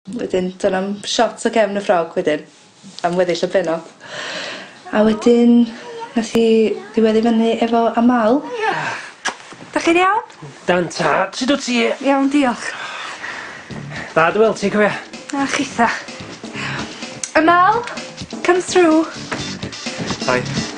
Wedyn dyna'n shot o gefn y ffrog wedyn am weddill y pennod. A wedyn nath hi ddiweddu fyny efo Amal. Dach chi'n iawn? Dan tad, sut wt ti? Iawn, diolch. Da dy weld ti, cofia. A chitha. Amal, come through. Hi.